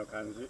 の感じ。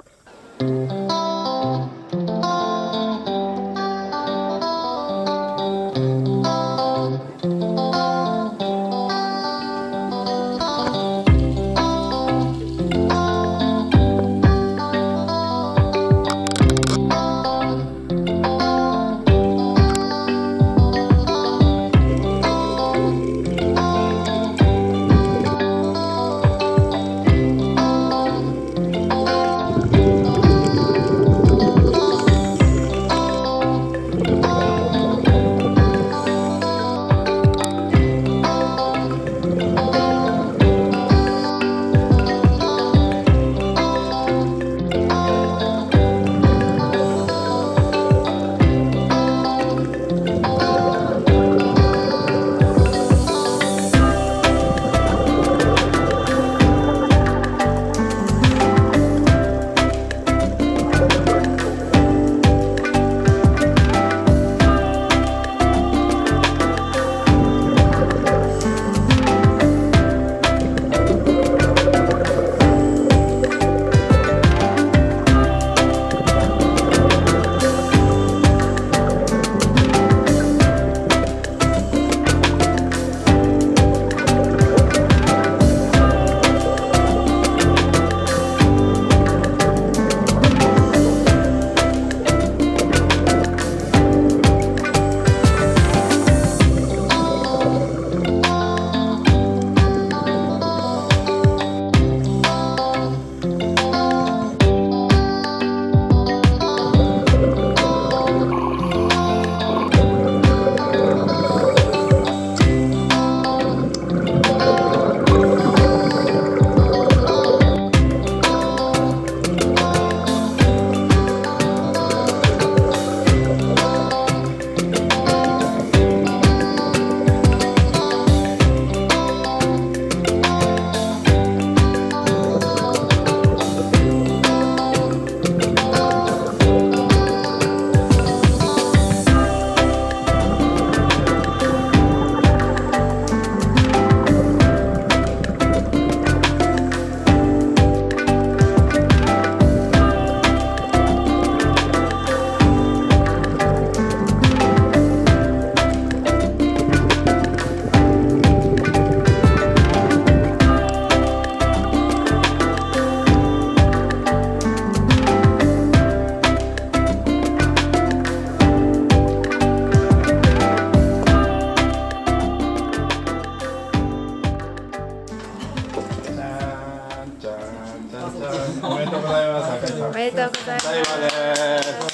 おめでとうございます。赤井さん。 おめでとうございます。 大和です。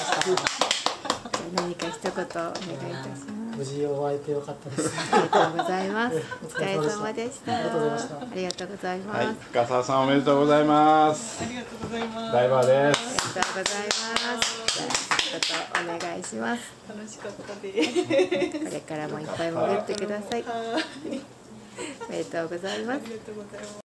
何か一言お願いいたします。 無事終われてよかったです。 ありがとうございます。お疲れ様でした。 ありがとうございました。 ありがとうございます。 はい、深澤さんおめでとうございます。 ありがとうございます。 大和です。 ありがとうございます。じゃあ一言お願いします。 楽しかったです。 これからもいっぱい潜ってください。 はい。 おめでとうございます。 ありがとうございます。